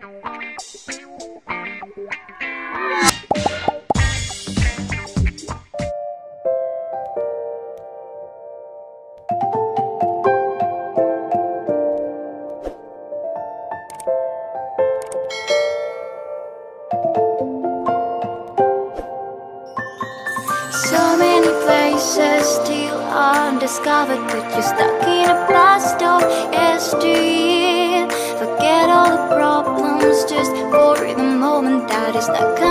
So many places still undiscovered, but you're stuck in a blast of yesteryear. Forget all the problems just for the moment that is not